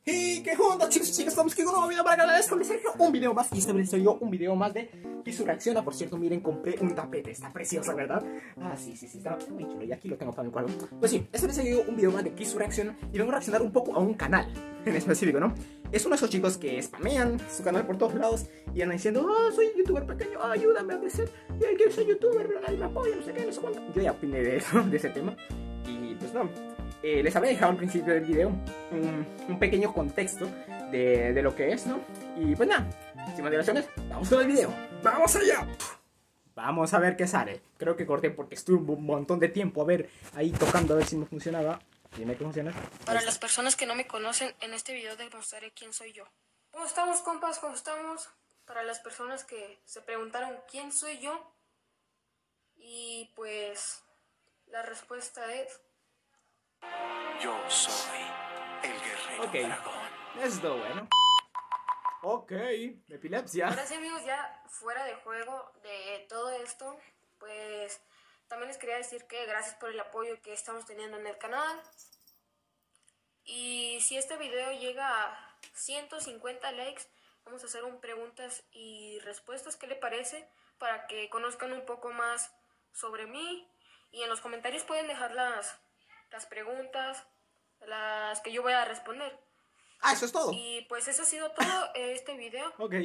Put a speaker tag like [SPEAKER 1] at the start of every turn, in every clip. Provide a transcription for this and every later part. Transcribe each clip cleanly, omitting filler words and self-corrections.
[SPEAKER 1] Y que juntos, chicos y chicas, estamos aquí con un nuevo video para canales con Sergio. Un video más, y esta vez soy yo, un video más de Kisu reacciona. Por cierto, miren, compré un tapete, está precioso, ¿verdad? Ah, sí, está muy chulo, y aquí lo tengo para mi cuadro. Pues sí, esta vez soy yo, un video más de Kisu reacciona. Y vengo a reaccionar un poco a un canal en específico, ¿no? Es uno de esos chicos que spamean su canal por todos lados y andan diciendo: oh, soy youtuber pequeño, ayúdame a crecer, yo quiero ser youtuber, pero nadie me apoya, no sé qué, no sé cuánto. Yo ya opiné de eso, de ese tema. Y pues no, les había dejado al principio del video un pequeño contexto de lo que es, ¿no? Y pues nada, sin más dilaciones, vamos con el video. ¡Vamos allá! Vamos a ver qué sale. Creo que corté porque estuve un montón de tiempo a ver ahí tocando a ver si me funcionaba. Dime que funciona.
[SPEAKER 2] Para las personas que no me conocen, en este video demostraré quién soy yo. ¿Cómo estamos, compas? ¿Cómo estamos? Para las personas que se preguntaron quién soy yo, y pues la respuesta es:
[SPEAKER 3] yo soy el guerrero dragón.
[SPEAKER 1] Esto bueno. Ok, epilepsia.
[SPEAKER 2] Ahora sí, amigos, ya fuera de juego de todo esto, pues también les quería decir que gracias por el apoyo que estamos teniendo en el canal. Y si este video llega a 150 likes, vamos a hacer un preguntas y respuestas. ¿Qué le parece? Para que conozcan un poco más sobre mí. Y en los comentarios pueden dejar las preguntas, las que yo voy a responder.
[SPEAKER 1] Ah, eso es todo.
[SPEAKER 2] Y pues eso ha sido todo este video.
[SPEAKER 1] Ok.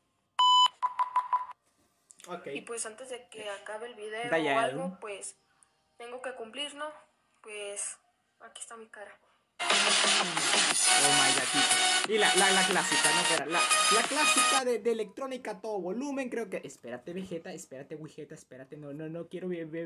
[SPEAKER 2] Y pues antes de que acabe el video
[SPEAKER 1] Vaya.
[SPEAKER 2] o algo, pues tengo que cumplir, ¿no? Pues aquí está mi cara.
[SPEAKER 1] Oh my god. Y la clásica, ¿no? Espera, la clásica de electrónica a todo volumen, creo que... Espérate, Vegeta, espérate, Wigeta, espérate, no quiero...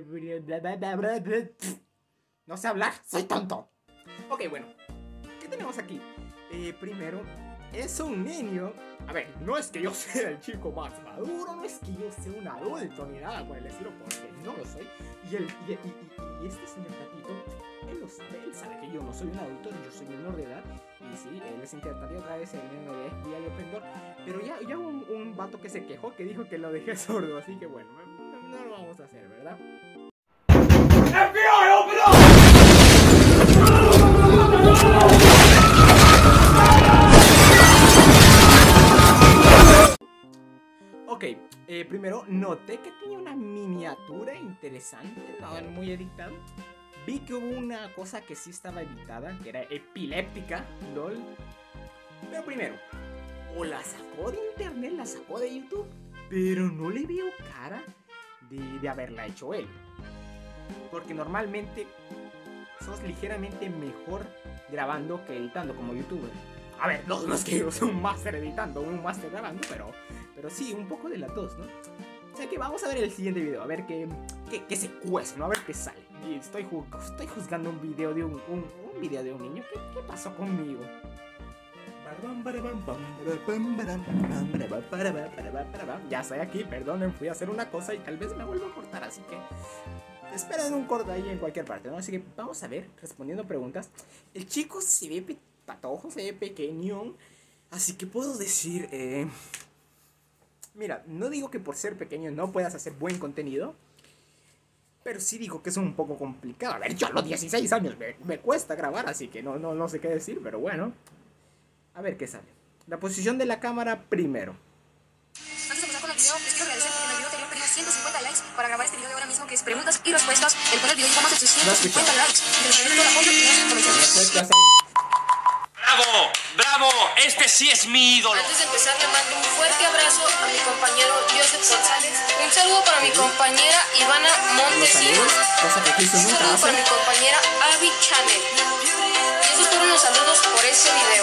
[SPEAKER 1] No sé hablar, soy tonto. Ok, bueno, ¿qué tenemos aquí? Primero, es un niño. A ver, no es que yo sea el chico más maduro, no es que yo sea un adulto ni nada por el estilo, porque no lo soy. Y este señor gatito, él sabe que yo no soy un adulto, yo soy menor de edad. Y sí, él les intentaría otra vez el meme de FBI Open Door. Pero ya un vato que se quejó, que dijo que lo dejé sordo, así que bueno, no lo vamos a hacer, ¿verdad? FBI Open Door. Ok, primero noté que tenía una miniatura interesante, no muy editada. Vi que hubo una cosa que sí estaba editada, que era epiléptica, lol. Pero primero, o la sacó de internet, la sacó de YouTube, pero no le veo cara de haberla hecho él. Porque normalmente sos ligeramente mejor grabando que editando como youtuber. A ver, no es que yo sea un máster editando, un máster grabando, pero sí, un poco de las dos, ¿no? O sea que vamos a ver el siguiente video, a ver qué se cuece, ¿no? A ver qué sale. Y estoy juzgando un video de un video de un niño. ¿Qué pasó conmigo? Ya estoy aquí, perdonen, fui a hacer una cosa y tal vez me vuelvo a cortar, así que esperen un corte ahí en cualquier parte, ¿no? Así que vamos a ver, respondiendo preguntas. El chico se ve patojo, se ve pequeño, así que puedo decir, mira, no digo que por ser pequeño no puedas hacer buen contenido, pero sí digo que es un poco complicado. A ver, yo a los 16 años me cuesta grabar, así que no sé qué decir, pero bueno. A ver qué sale. La posición de la cámara primero.
[SPEAKER 2] Antes de empezar con el video, les quiero agradecer porque en el video anterior tenía 150 likes para grabar este video de ahora mismo, que es preguntas y respuestas. El cual el video llegó más de 350 likes. Y les agradezco el apoyo y las comenzaciones.
[SPEAKER 3] ¡Bravo! Este sí es mi ídolo.
[SPEAKER 2] Antes de empezar, le mando un fuerte abrazo a mi compañero Joseph González. Un saludo para mi compañera Ivana Montesinos. Un saludo para mi compañera Abby Channel. Y esos fueron los saludos por este video.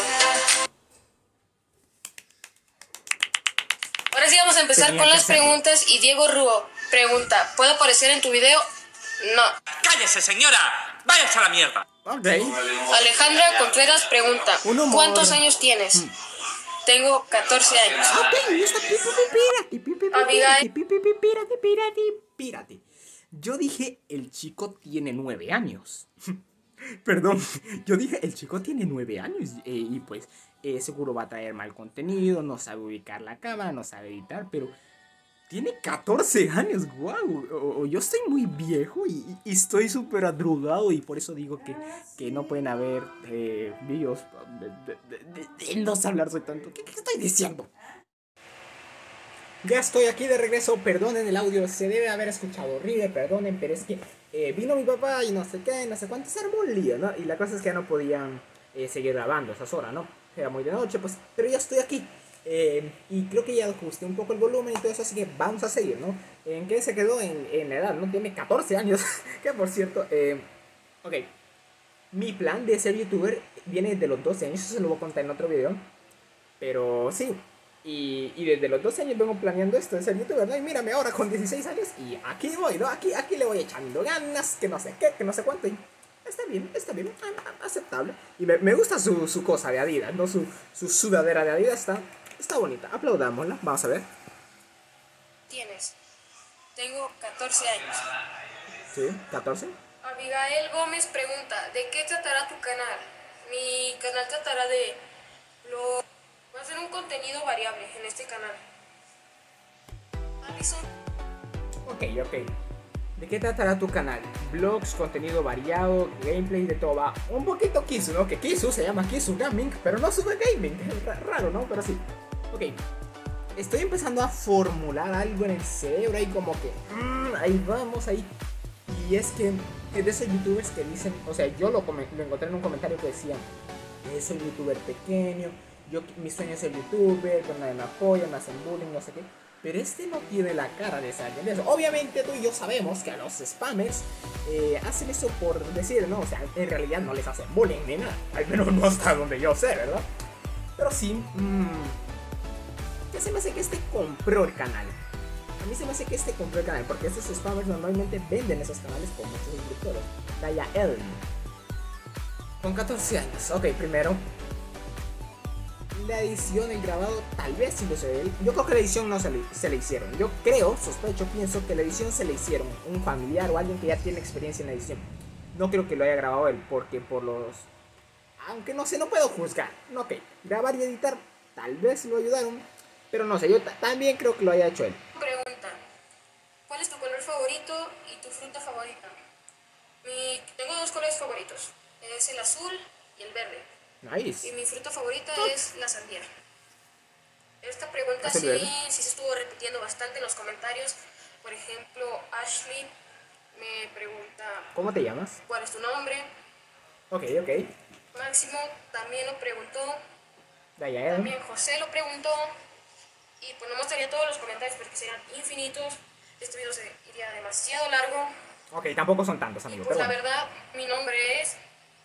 [SPEAKER 2] Ahora sí vamos a empezar con las preguntas. Y Diego Ruo pregunta: ¿puedo aparecer en tu video? No.
[SPEAKER 3] ¡Cállese, señora! ¡Váyase a la mierda!
[SPEAKER 1] Ok.
[SPEAKER 2] Alejandra Contreras pregunta: ¿cuántos años tienes? Tengo 14 años.
[SPEAKER 1] Pírate. Yo dije, el chico tiene 9 años. Perdón, yo dije, el chico tiene 9 años. Y pues, seguro va a traer mal contenido, no sabe ubicar la cámara, no sabe editar, pero Tiene 14 años, wow. O yo estoy muy viejo y estoy súper adrugado y por eso digo que no pueden haber vídeos de no hablarse tanto. ¿Qué estoy diciendo? Ya estoy aquí de regreso, perdonen el audio, se debe haber escuchado horrible, perdonen, pero es que vino mi papá y no sé qué, no sé cuánto, se armó un lío, ¿no? Y la cosa es que ya no podían seguir grabando a esas horas, ¿no? Era muy de noche, pues, pero ya estoy aquí. Y creo que ya ajusté un poco el volumen y todo eso, así que vamos a seguir, ¿no? ¿En qué se quedó? En la edad, ¿no? Tiene 14 años, que por cierto, ok. Mi plan de ser youtuber viene desde los 12 años, eso se lo voy a contar en otro video. Pero sí, y desde los 12 años vengo planeando esto de ser youtuber, ¿no? Y mírame ahora con 16 años y aquí voy, ¿no? Aquí le voy echando ganas, que no sé qué, que no sé cuánto. Y está bien, aceptable. Y me gusta su cosa de Adidas, ¿no? Su sudadera de Adidas está bonita. Aplaudámosla, vamos a ver.
[SPEAKER 2] Tienes. Tengo 14 años.
[SPEAKER 1] Sí, 14.
[SPEAKER 2] Abigail Gómez pregunta, ¿de qué tratará tu canal? Mi canal tratará de Va a ser un contenido variable en este canal. Alison.
[SPEAKER 1] Ok. ¿De qué tratará tu canal? Vlogs, contenido variado, gameplay, de todo. Va un poquito Kisu, ¿no? Que Kisu se llama Kisu Gaming, pero no sube gaming. Es raro, ¿no? Pero sí. Ok. Estoy empezando a formular algo en el cerebro ahí como que... ahí vamos, ahí. Y es que es de esos youtubers que dicen... O sea, yo lo encontré en un comentario que decía... soy youtuber pequeño, mi sueño es ser youtuber, pero nadie me apoya, me hacen bullying, no sé qué. Pero este no tiene la cara de ser alguien de eso. Obviamente tú y yo sabemos que a los spammers hacen eso por decir, ¿no? O sea, en realidad no les hacen bullying ni nada. Al menos no hasta donde yo sé, ¿verdad? Pero sí, ya se me hace que este compró el canal. A mí se me hace que este compró el canal, porque estos spammers normalmente venden esos canales con muchos suscriptores. Daya Ellen. Con 14 años. Ok, primero. La edición, el grabado, tal vez sí lo sé. Yo creo que la edición no se le hicieron. Yo creo, sospecho, pienso que la edición se le hicieron un familiar o alguien que ya tiene experiencia en la edición. No creo que lo haya grabado él, porque por los... Aunque no sé, no puedo juzgar. No, ok, grabar y editar, tal vez lo ayudaron. Pero no sé, yo también creo que lo haya hecho él.
[SPEAKER 2] Pregunta, ¿cuál es tu color favorito y tu fruta favorita? Tengo dos colores favoritos. Es el azul y el verde.
[SPEAKER 1] Nice.
[SPEAKER 2] Y mi fruta favorita es la sandía. Esta pregunta sí se estuvo repitiendo bastante en los comentarios. Por ejemplo, Ashley me pregunta...
[SPEAKER 1] ¿Cómo te llamas?
[SPEAKER 2] ¿Cuál es tu nombre?
[SPEAKER 1] Ok.
[SPEAKER 2] Máximo también lo preguntó.
[SPEAKER 1] Dayael.
[SPEAKER 2] También José lo preguntó. Y pues no mostraría todos los comentarios porque serían infinitos. Este video se iría demasiado largo.
[SPEAKER 1] Ok, tampoco son tantos, amigos.
[SPEAKER 2] Y pues la verdad, mi nombre es...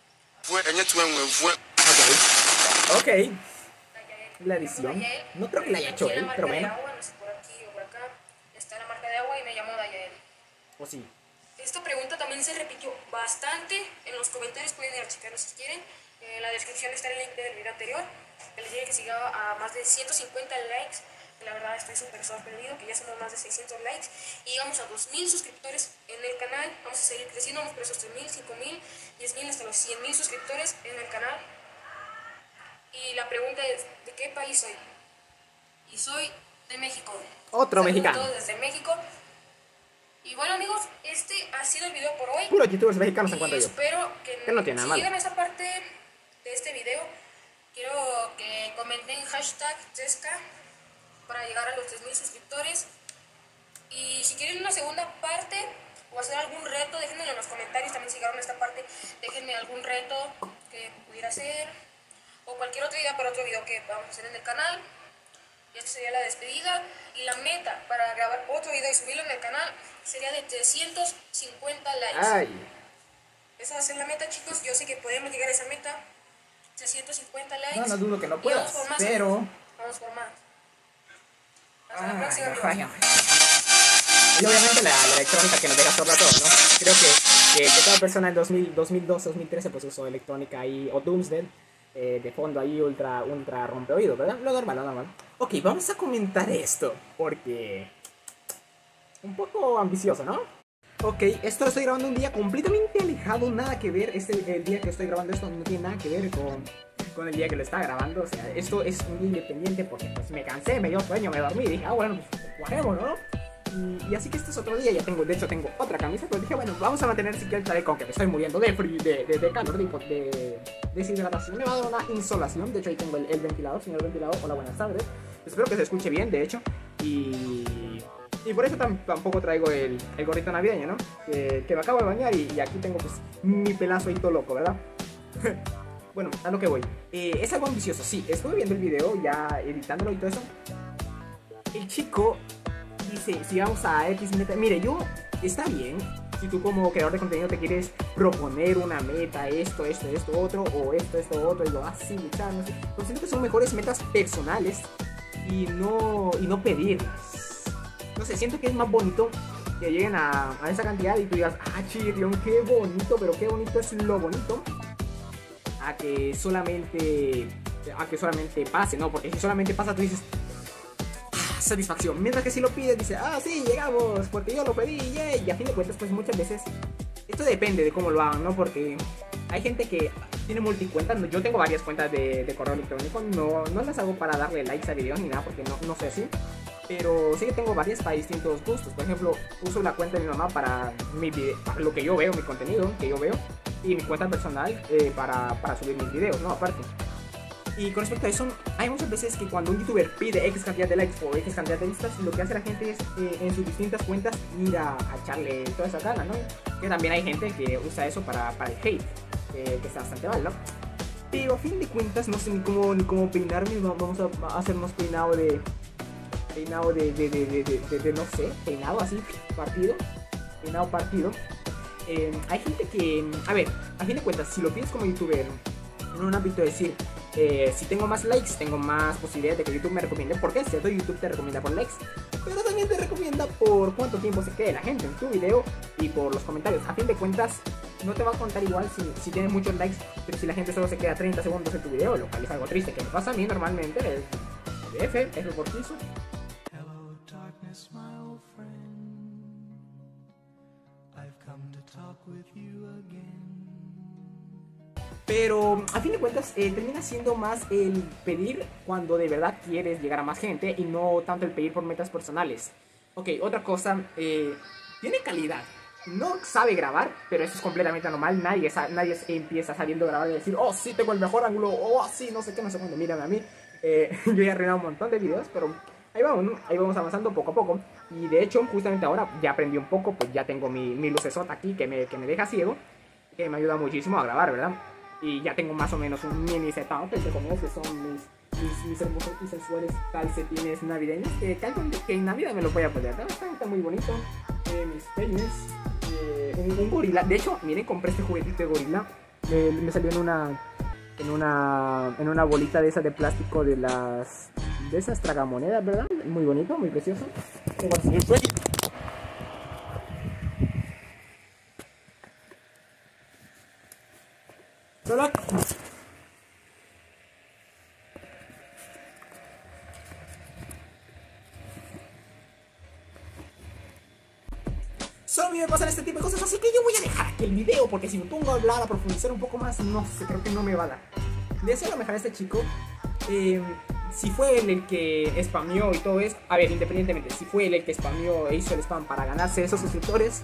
[SPEAKER 1] Ok. La edición. No creo que la haya hecho él, pero bueno.
[SPEAKER 2] No sé, por aquí o por acá está la marca de agua y me llamo Dayael.
[SPEAKER 1] ¿O sí?
[SPEAKER 2] Esta pregunta también se repitió bastante en los comentarios, pueden ir a checarlo si quieren. En la descripción está el link del video anterior. Les dije que siga a más de 150 likes. La verdad estoy súper sorprendido que ya somos más de 600 likes y llegamos a 2000 suscriptores en el canal. Vamos a seguir creciendo, vamos por esos 3000, 5000, 10000 hasta los 100,000 suscriptores en el canal. Y la pregunta es, ¿de qué país soy? Y soy de México.
[SPEAKER 1] Otro mexicano.
[SPEAKER 2] Desde México. Y bueno amigos, este ha sido el video por hoy.
[SPEAKER 1] Puros youtubers mexicanos en cuanto yo.
[SPEAKER 2] Espero que
[SPEAKER 1] no tiene nada
[SPEAKER 2] si
[SPEAKER 1] malo.
[SPEAKER 2] llegan a esta parte de este video, quiero que comenten hashtag Tesca para llegar a los 3000 suscriptores. Y si quieren una segunda parte o hacer algún reto, déjenmelo en los comentarios. También si llegaron a esta parte, déjenme algún reto que pudiera hacer o cualquier otra idea para otro video que vamos a hacer en el canal. Y esta sería la despedida. Y la meta para grabar otro video y subirlo en el canal sería de 350 likes.
[SPEAKER 1] Ay.
[SPEAKER 2] Esa va a ser la meta, chicos. Yo sé que podemos llegar a esa meta. 350 likes.
[SPEAKER 1] No dudo que no puedas, pero...
[SPEAKER 2] Vamos por más. Hasta la próxima, amigos.
[SPEAKER 1] Y obviamente la electrónica que nos deja sorda a todos, ¿no? Creo que toda persona en 2012, 2013 pues usó electrónica ahí, o Doomsday, de fondo ahí ultra rompe oído, ¿verdad? Lo normal. Ok, vamos a comentar esto, porque... un poco ambicioso, ¿no? Ok, esto lo estoy grabando un día completamente alejado, nada que ver, el día que estoy grabando esto no tiene nada que ver con el día que lo estaba grabando, o sea, esto es un día independiente porque pues me cansé, me dio sueño, me dormí y dije, bueno, pues guardemos, ¿no? Y así que este es otro día, ya tengo, de hecho tengo otra camisa, pero dije, bueno, vamos a mantener siquiera el chaleco, aunque me estoy muriendo de frío, de calor, de deshidratación. Me va a dar una insolación, de hecho ahí tengo el ventilador, señor ventilador, hola, buenas tardes. Espero que se escuche bien, de hecho, y por eso tampoco traigo el gorrito navideño, ¿no? Que me acabo de bañar y aquí tengo pues mi pelazo ahí todo loco, ¿verdad? Bueno, a lo que voy. Es algo ambicioso, sí, estuve viendo el video ya editándolo y todo eso. El chico dice, si vamos a X meta, mire, está bien, si tú como creador de contenido te quieres proponer una meta, esto, otro, o esto, otro, y lo vas así, luchar, no sé, pero siento que son mejores metas personales y no pedirlas. No sé, siento que es más bonito que lleguen a esa cantidad y tú digas, ah, Chirrión, qué bonito, pero qué bonito es lo bonito, a que solamente pase, ¿no? Porque si solamente pasa tú dices, satisfacción, mientras que si lo pides dice, ah sí, llegamos porque yo lo pedí, yay. Y a fin de cuentas pues muchas veces esto depende de cómo lo hagan, ¿no? Porque hay gente que tiene multicuentas. Yo tengo varias cuentas de correo electrónico, no las hago para darle likes a videos ni nada porque no sé así, pero sí que tengo varias para distintos gustos. Por ejemplo, uso la cuenta de mi mamá para para lo que yo veo, mi contenido que yo veo, y mi cuenta personal para subir mis videos, ¿no? Aparte. Y con respecto a eso, hay muchas veces que cuando un youtuber pide X cantidad de likes o X cantidad de vistas, lo que hace la gente es en sus distintas cuentas ir a echarle toda esa gana, ¿no? Que también hay gente que usa eso para el hate, que está bastante mal, ¿no? Pero a fin de cuentas no sé ni cómo peinarme. Vamos a hacernos peinado de no sé, peinado así, peinado partido. Hay gente que, a ver, a fin de cuentas, si lo pides como youtuber en un ámbito de decir, si tengo más likes, tengo más posibilidades de que YouTube me recomiende, porque es cierto, YouTube te recomienda por likes, pero también te recomienda por cuánto tiempo se quede la gente en tu video y por los comentarios. A fin de cuentas, no te va a contar igual si tienes muchos likes, pero si la gente solo se queda 30 segundos en tu video, lo cual es algo triste que me pasa a mí normalmente, es lo cortizo.
[SPEAKER 4] Hello darkness, my old friend. I've come to talk with you again.
[SPEAKER 1] Pero a fin de cuentas termina siendo más el pedir cuando de verdad quieres llegar a más gente y no tanto el pedir por metas personales. Ok, otra cosa, tiene calidad. No sabe grabar, pero eso es completamente normal. Nadie empieza sabiendo grabar y decir, oh sí, tengo el mejor ángulo, oh sí, no sé qué, no sé cuándo. Mírame a mí, yo he arruinado un montón de videos, pero ahí vamos avanzando poco a poco. Y de hecho, justamente ahora ya aprendí un poco, pues ya tengo mi lucesota aquí que me deja ciego, que me ayuda muchísimo a grabar, ¿verdad? Y ya tengo más o menos un mini setup, entre comillas, que son mis hermosos y sensuales calcetines navideños, que en Navidad me lo voy a poner, ¿no? Está muy bonito. Mis peines, un gorila. De hecho, miren, compré este juguetito de gorila. Me salió en una bolita de esa de plástico de esas tragamonedas, ¿verdad? Muy bonito, muy precioso. Solo me pasan este tipo de cosas, así que yo voy a dejar aquí el video, porque si me pongo a hablar, a profundizar un poco más, no sé, creo que no me va a dar. Deseo lo mejor a este chico. Si fue él el que spameó y todo eso, a ver, independientemente, si fue él el que spameó e hizo el spam para ganarse esos suscriptores,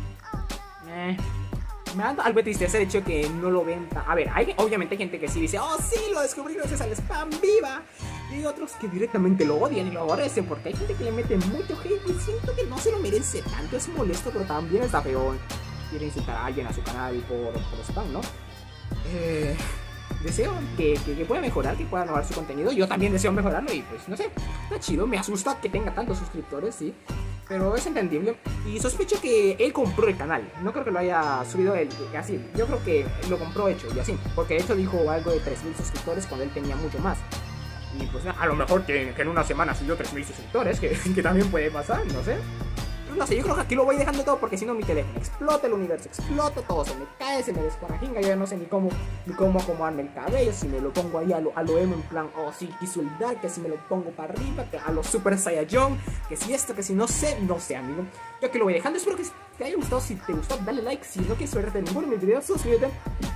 [SPEAKER 1] me da algo de tristeza el hecho de que no lo ven. A ver, obviamente hay gente que sí dice, oh sí, lo descubrí gracias al spam, viva. Y hay otros que directamente lo odian y lo aborrecen, porque hay gente que le mete mucho hate y siento que no se lo merece tanto. Es molesto, pero también está feo. Quiere insultar a alguien a su canal por spam, ¿no? Deseo que pueda mejorar, que pueda mejorar su contenido. Yo también deseo mejorarlo y pues no sé, está chido. Me asusta que tenga tantos suscriptores, sí, pero es entendible. Y sospecho que él compró el canal. No creo que lo haya subido él así. Yo creo que lo compró hecho y así, porque de hecho dijo algo de 3000 suscriptores cuando él tenía mucho más. Y pues a lo mejor que en una semana subió 3000 suscriptores, que también puede pasar, no sé. No sé, yo creo que aquí lo voy dejando todo, porque si no mi teléfono explota, el universo explota, todo se me cae, se me descuarajinga. Yo ya no sé ni cómo acomodarme el cabello. Si me lo pongo ahí a lo emo en plan, oh sí, quiso el dark, que si me lo pongo para arriba, que a lo super saiyajin, que si esto, que si no sé, amigo. Yo aquí lo voy dejando, espero que te haya gustado. Si te gustó, dale like. Si no quieres verte ninguno de mis videos, suscríbete.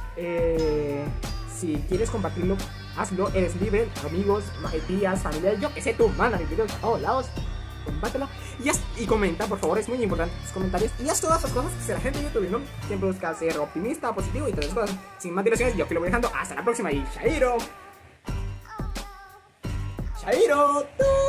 [SPEAKER 1] Si quieres compartirlo, hazlo, eres libre. Amigos, tías, familiares, yo que sé, tú, manda mis videos a todos lados, compártelo. y comenta, por favor, es muy importante tus comentarios. Y haz todas esas cosas que la gente de YouTube, ¿no? Siempre busca ser optimista, positivo y todas esas cosas. Sin más dilaciones, yo que lo voy dejando. Hasta la próxima y Chairo. Chairo.